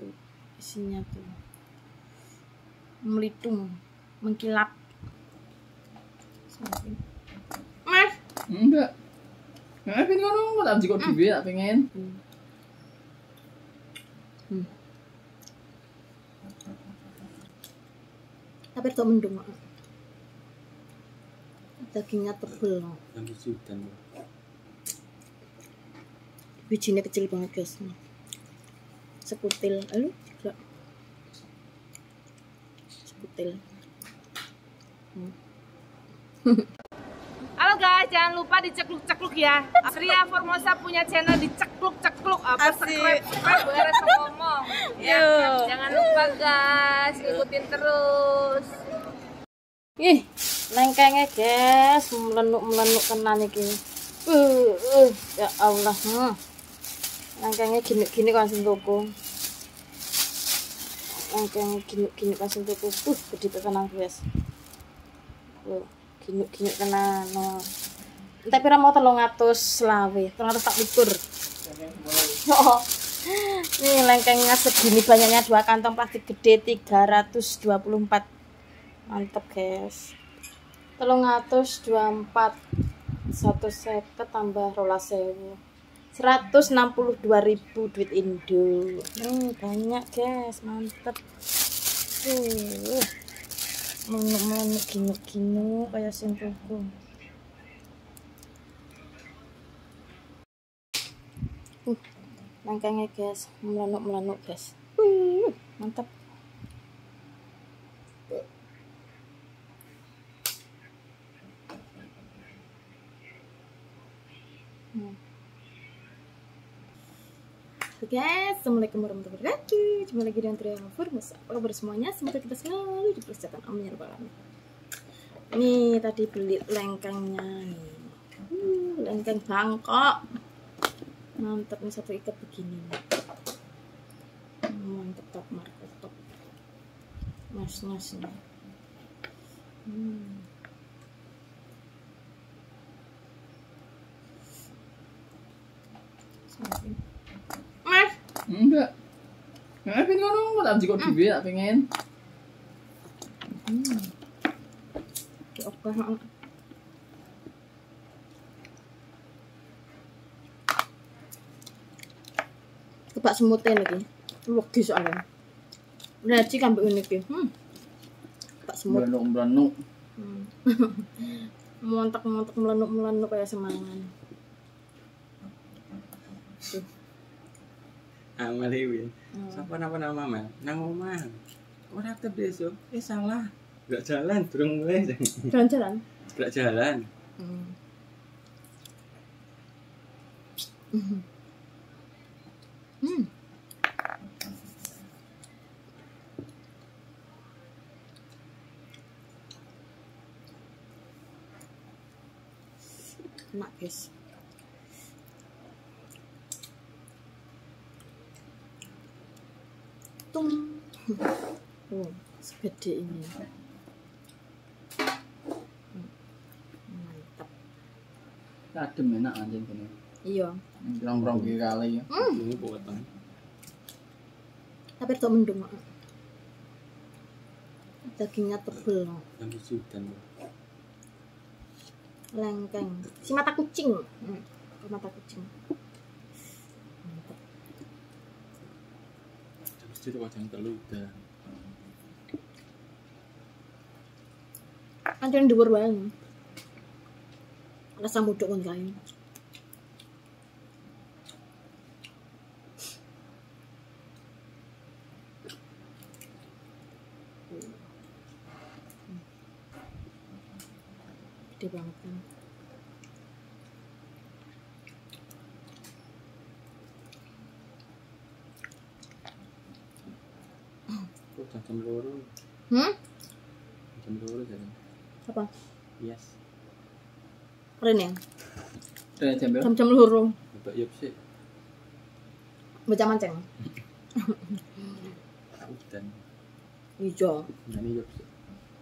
tuh isinya tuh melitung, mengkilap. Mas, enggak pengen ngono kok tak jiko dhewe tak pengen. tapi rada mendung. Dagingnya tebel. Yang sudan. Bijinya kecil banget guys. Sekutil. Aduh, enggak. Sekutil. Halo guys, jangan lupa dicekluk-cekluk ya. Ria Formosa punya channel dicekluk-cekluk. Apa subscribe beres ngomong. Ya, jangan lupa guys, ikutin terus. Ih, lengkengnya guys, melenuk tenan iki. Ya Allah. Lengkengnya gini langsung toko. Lengkengnya gini langsung toko. Gede tenan guys. Gini tenan. Tapi ra mau 300 selawe, 300 tak likur. Nih lengkengnya segini banyaknya 2 kantong plastik gede 324. Mantep guys. 324 1 seket tambah 12.000 162.000 duit Indo. Banyak guys, mantep. Menuk gini kayak sing tuku. Lengkengnya guys, melenuk guys. Mantep. Oke guys, assalamualaikum warahmatullahi wabarakatuh. Jumpa lagi dengan Ria Formosa. Apa kabar semuanya? Semoga kita selalu diberi kesehatan. Amin ya rabbal alamin. Nih tadi beli lengkengnya nih. Lengkeng Bangkok. Mantap nih, satu ikat begini. Mantap, top market top. Mas nih. Mas, Enggak pengen ngono kok tak jiko dhewe tak pengen. oke. Kebak semutnya lagi. Lagi soalnya. Raci kambing ini ki. Kebak semut. Melenuk. Montek melenuk kayak semangan. Amal Iwin. Siapa nama Mel? Nang omah. Ora tebeso. Salah. Enggak jalan, durung mulai. Jalan-jalan. Enggak jalan. Enak guys. Tung. Segede ini. Mantap. Adem enak anjing kene. Iya. Rong-rong kali ya. Ini buat banget. Tapi rada mendung. Dagingnya tebel. Yang sudan. Lengkeng. Si mata kucing. Mata kucing. Mantap. Terus itu wajang telu udah. Anjing dhuwur wae. Rasa mudhuk kon kae. Gede banget kan. Kok jam loro. Jam loro jadi. Apa? Yes. Keren ya? Udah jam berapa? Jam-jam loro. Mbak Yop sih. Baca mancing. Udan. Iya. Nani Yop sih.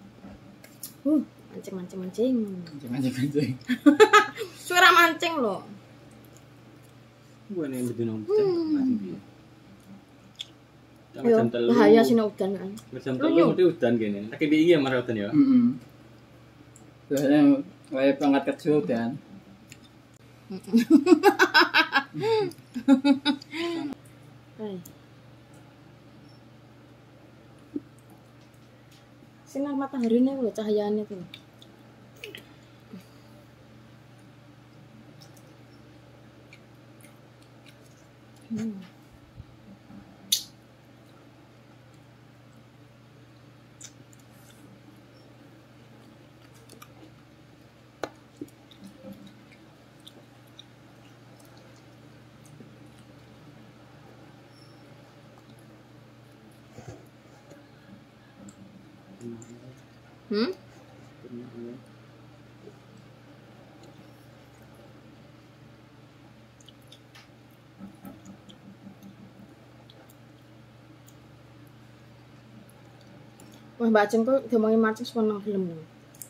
Mancing. Anjing. Suara mancing loh. Gua nih betul udan masih dia. sampai Yo, jam 3. bahaya sih udan kan. Sampai jam Lunyu. 3 mesti udan kene. Lagi piye marah udan ya? Biasanya kayak pangkat kecil dan Hai. Sinar matahari ini loh cahayanya tuh. Hmm? Wah, Mbak Aceng kok diomongin macam seneng film nih.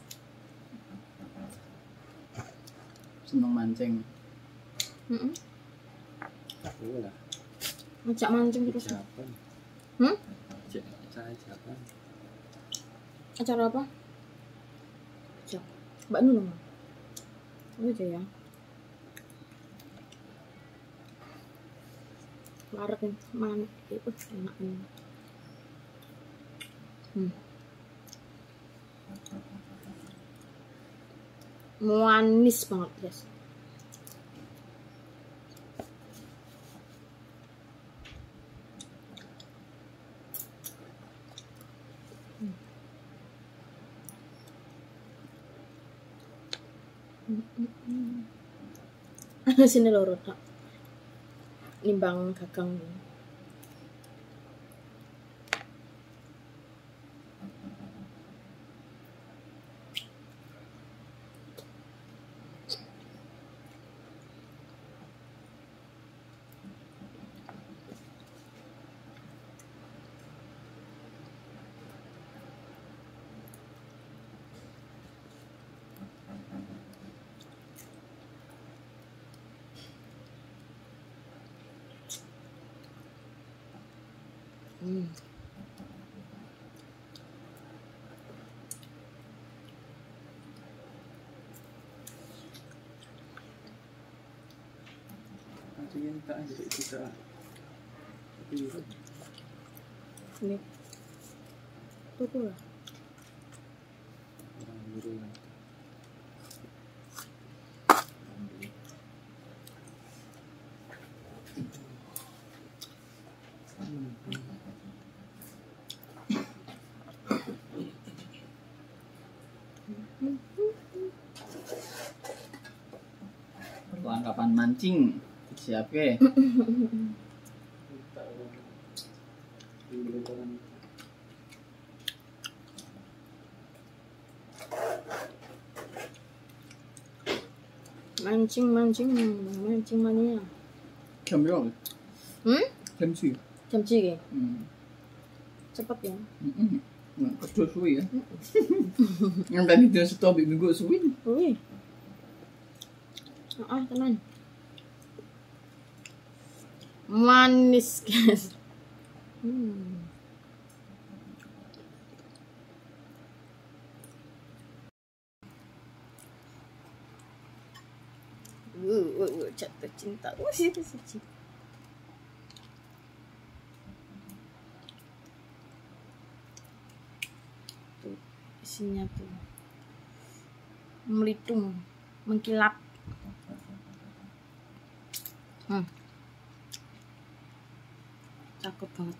seneng mancing. Heeh. Lah, Ngajak mancing terus. siapa? Hmm? Saya siapa? Acara apa? Siap. Mbak Nunung. Oh aja ya. Larat nih, mana itu enak nih. Manis banget, guys. Sini loro tak nimbang gagang. Anjing tak ada kita. Ini tuku lah. Perlengkapan mancing siapke. Mancing mania. Jam berapa? Jam sih. Jam cigi. Cepet ya. Kerja suwi ya. Yang tadi dia stop minggu suwi. Wih. Tenan. Manis, guys. Jatuh cinta. Itu suci. Tuh, isinya tuh melitung, mengkilap. Cakep banget.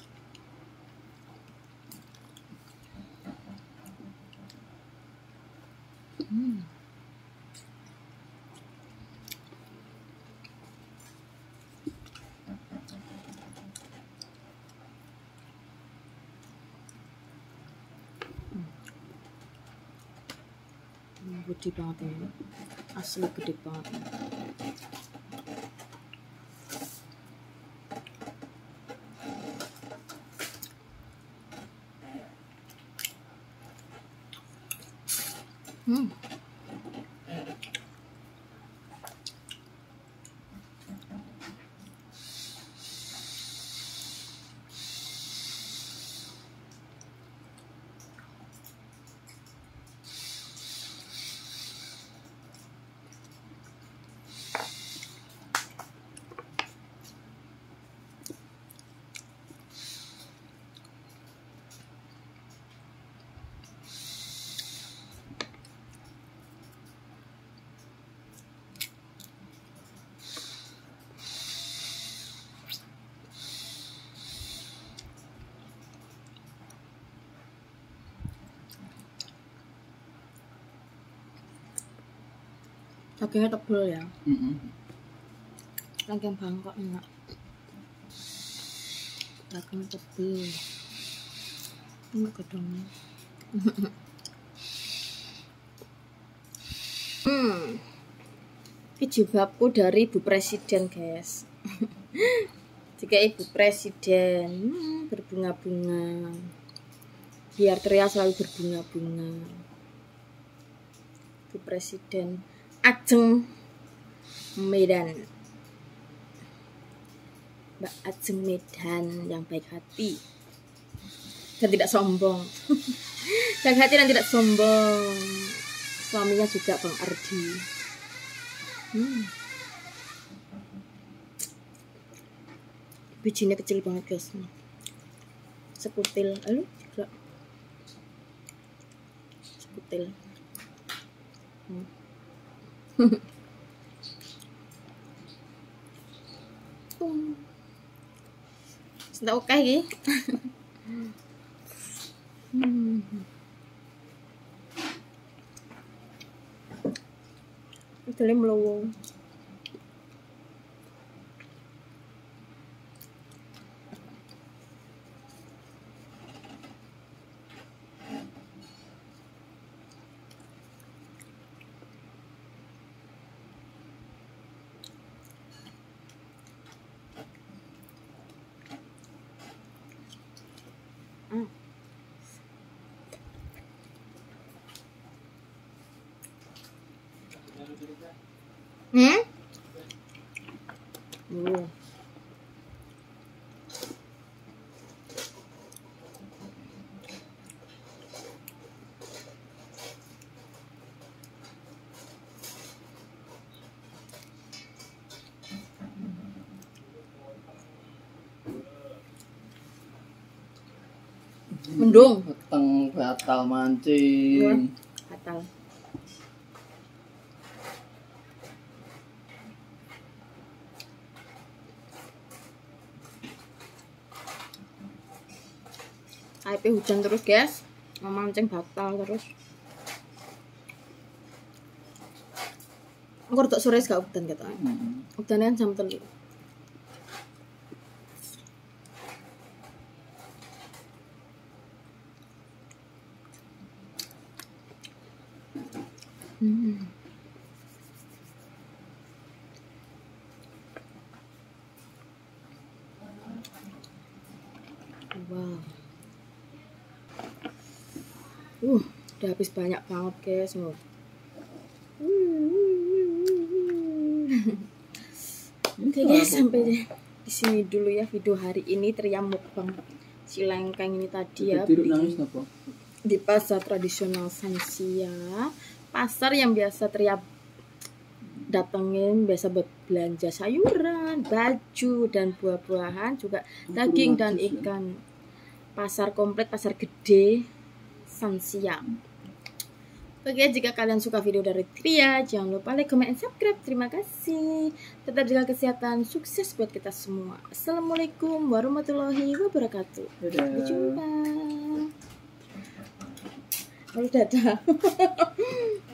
Gede banget ini. Asli gede banget. Dagingnya tebel ya. Mm-mm. Lengkeng Bangkok enak. Daging tebel. Ini gedongnya. Ini jilbabku dari Ibu Presiden, guys. Jika Ibu Presiden berbunga-bunga, biar Tria selalu berbunga-bunga. Ibu Presiden Ajeng Medan, Mbak Ajeng Medan yang baik hati dan tidak sombong. Baik hati dan tidak sombong. Suaminya juga Bang Ardi. Bijinya kecil banget, guys. Sekutil. Aduh, juga. Sekutil. Sudah oke iki. Idele mlowo. Mendung. Peteng batal mancing. Batal. KP hujan terus, guys. Memancing batal terus. Aku rada sore gak udan gitu. Udannya kan jam 3. Wow. Udah habis banyak banget, guys. Oke, guys, sampai di sini dulu ya video hari ini. Tria mukbang si lengkeng ini tadi ya. Di pasar tradisional Sansia. Pasar yang biasa Tria datengin, biasa buat belanja sayuran, baju, dan buah-buahan, juga daging dan ikan. Pasar komplit, pasar gede Sansia. Oke, jika kalian suka video dari Tria, jangan lupa like, comment, and subscribe. Terima kasih. Tetap jaga kesehatan. Sukses buat kita semua. Assalamualaikum warahmatullahi wabarakatuh. Sampai jumpa. Dadah.